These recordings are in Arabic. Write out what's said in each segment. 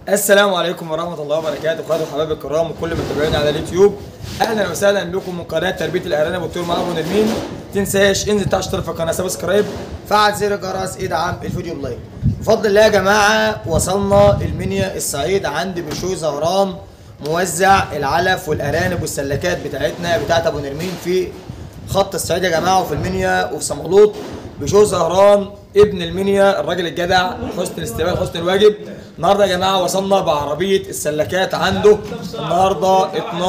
السلام عليكم ورحمة الله وبركاته، اخواتي وحبايبي الكرام وكل متابعينا على اليوتيوب. اهلا وسهلا بكم من قناة تربية الارانب والطيور مع ابو نرمين. ما تنساش انزل اشترك في القناة، سبسكرايب، فعل زر الجرس، ادعم الفيديو بلايك. بفضل الله يا جماعة وصلنا المنيا الصعيد عند بشوي زهران موزع العلف والارانب والسلكات بتاعتنا بتاعت ابو نرمين في خط الصعيد يا جماعة، وفي المنيا وفي صمالوط. بشوي زهران ابن المنيا، الراجل الجدع، حسن الاستقبال حسن الواجب. النهارده يا جماعه وصلنا بعربيه السلكات عنده النهارده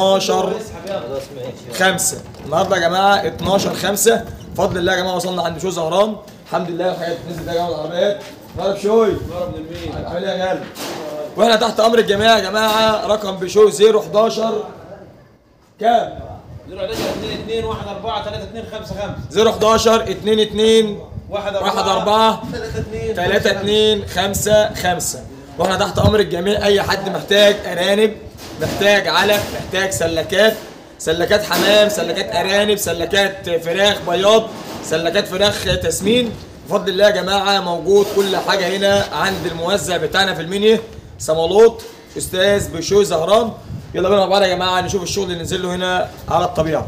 12/5. النهارده يا جماعه 12/5 بفضل الله يا جماعه. وصلنا عند بشوي زهران الحمد لله. الحاجات بتنزل ده يا جماعه العربيات. مرحبا بشوي، عامل ايه يا غالي؟ واحنا تحت امر الجميع يا جماعه. رقم بشوي 011 كام؟ 011 22 14 32 55 011 22 14 32 55. واحنا تحت امر الجميع. اي حد محتاج ارانب، محتاج علف، محتاج سلكات حمام، سلكات ارانب، سلكات فراخ بياض، سلكات فراخ تسمين، بفضل الله يا جماعه موجود كل حاجه هنا عند الموزع بتاعنا في المنيا صمالوط استاذ بشوي زهران. يلا بينا مع بعض يا جماعه نشوف الشغل اللي نزل له هنا على الطبيعه.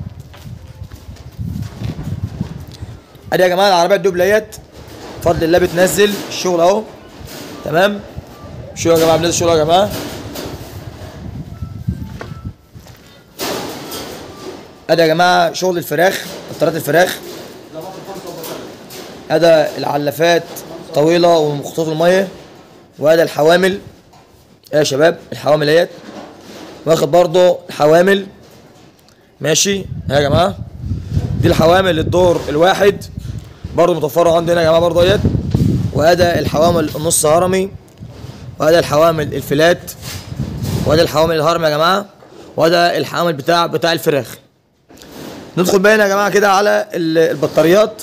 ادي يا جماعه العربيه الدوبليات بفضل الله بتنزل الشغل اهو. تمام، شو يا جماعه بننزل الشغل يا جماعه. ادي يا جماعه شغل الفراخ، بطاريات الفراخ. ادي العلافات طويله ومخطوط الميه. وادي الحوامل يا شباب، الحوامل اهيت. واخد برضه الحوامل ماشي يا جماعه. دي الحوامل الدور الواحد برضه متوفره عندنا يا جماعه برضه اهيت. وادي الحوامل النص هرمي، وادي الحوامل الفلات، وادي الحوامل الهرم يا جماعه، وادي الحوامل بتاع الفراخ. ندخل بقى يا جماعه كده على البطاريات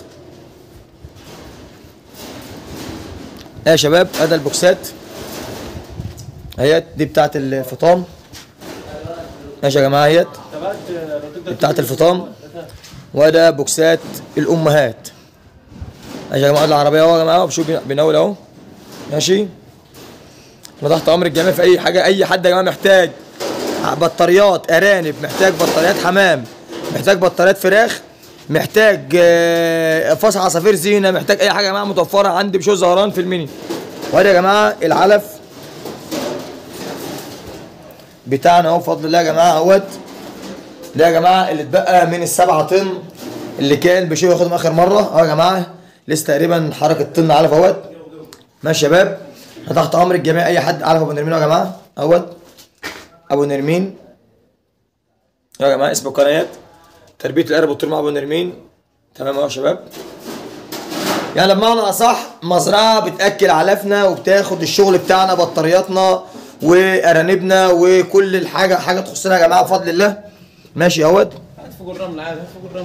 يا شباب. ادي البوكسات اهيت، دي بتاعت الفطام ماشي يا جماعه اهيت، دي بتاعت الفطام. وادي بوكسات الامهات ماشي يا جماعه. العربيه اهو يا جماعه، بشوف بنقول اهو ماشي. انا تحت امر الجميع في اي حاجه. اي حد يا جماعه محتاج بطاريات ارانب، محتاج بطاريات حمام، محتاج بطاريات فراخ، محتاج فاص عصافير زينه، محتاج اي حاجه يا جماعه متوفره عند بشوي زهران في المنيا. وادي يا جماعه العلف بتاعنا اهو بفضل الله يا جماعه اهوت. ده يا جماعه اللي اتبقى من ال7 طن اللي كان بشوي ياخدهم اخر مره اهو يا جماعه. لسه تقريبا حركه طن علف اهوت ماشي يا شباب. احنا تحت امر الجميع. اي حد علف ابو نرمين يا جماعه اهوت. ابو نرمين يا جماعه اسم القناه تربيه الارانب والطيور مع ابو نرمين. تمام اهو يا شباب. يعني بمعنى اصح مزرعه بتاكل علفنا وبتاخد الشغل بتاعنا، بطارياتنا وارانبنا وكل الحاجه حاجه تخصنا يا جماعه بفضل الله ماشي اهوت. فوق الرمل عادي، فوق الرمل.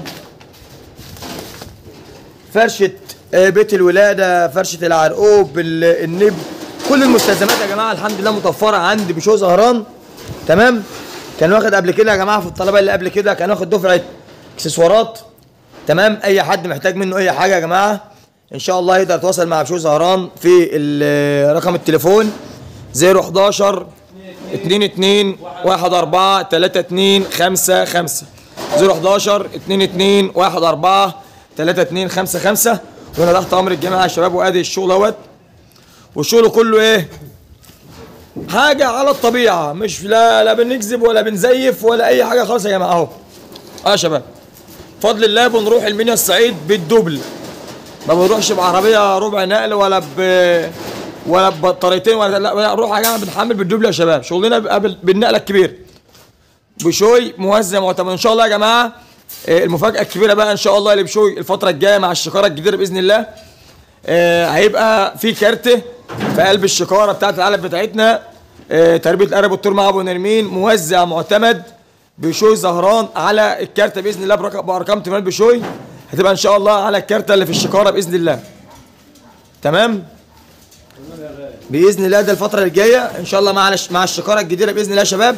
فرشه بيت الولاده، فرشه العرقوب، النب، كل المستلزمات يا جماعه الحمد لله متوفره عند بشوي زهران. تمام. كان واخد قبل كده يا جماعه في الطلبه اللي قبل كده كان واخد دفعه اكسسوارات. تمام. اي حد محتاج منه اي حاجه يا جماعه ان شاء الله يقدر يتواصل مع بشوي زهران في رقم التليفون 011 22 14 32 55 011 22 14 32 55. وانا تحت امر الجميع يا شباب. وادي الشغل اهوت، والشغل كله ايه؟ حاجه على الطبيعه، مش لا بنكذب ولا بنزيف ولا اي حاجه خالص يا جماعه اهو. يا شباب بفضل الله بنروح المنيا الصعيد بالدبل، ما بنروحش بعربيه ربع نقل ولا بطاريتين ولا لا، نروح يا جماعه بنحمل بالدبل يا شباب. شغلنا بالنقله الكبيره. بشوي موزع معتمد ان شاء الله يا جماعه. المفاجاه الكبيره بقى ان شاء الله اللي بشوي الفتره الجايه مع الشكاره الجديده باذن الله. هيبقى في كارت في قلب الشكاره بتاعت العلف بتاعتنا. تربيه الارانب والطيور مع ابو نرمين موزع معتمد بشوي زهران على الكارته باذن الله بارقام تليفون بشوي. هتبقى ان شاء الله على الكارته اللي في الشكاره باذن الله. تمام باذن الله. ده الفتره الجايه ان شاء الله مع الشكاره الجديده باذن الله يا شباب.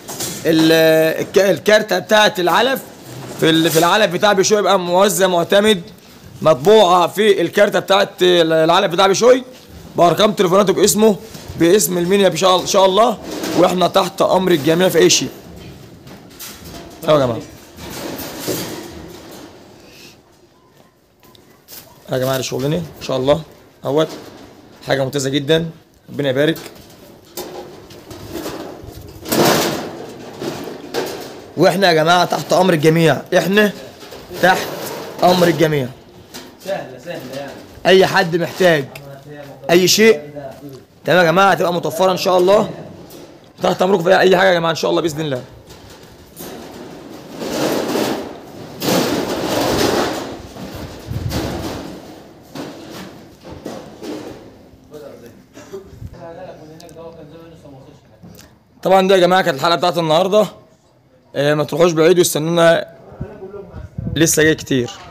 الكارته بتاعت العلف في العلف بتاع بشوي يبقى موزع معتمد مطبوعه في الكارته بتاعت العلف بتاع بشوي بارقام تليفوناته باسمه باسم المنيا ان شاء الله، واحنا تحت امر الجميع في اي شيء. ايوه يا جماعه. يا جماعه شغلنا ان شاء الله اهوت حاجه ممتازه جدا، ربنا يبارك. واحنا يا جماعه تحت امر الجميع، احنا تحت امر الجميع. سهله يعني. اي حد محتاج اي شيء تمام يا جماعه هتبقى متوفره ان شاء الله، تحت امركم في اي حاجه يا جماعه ان شاء الله باذن الله. طبعا ده يا جماعه كانت الحلقه بتاعت النهارده، ما تروحوش بعيد واستنونا لسه جاي كتير.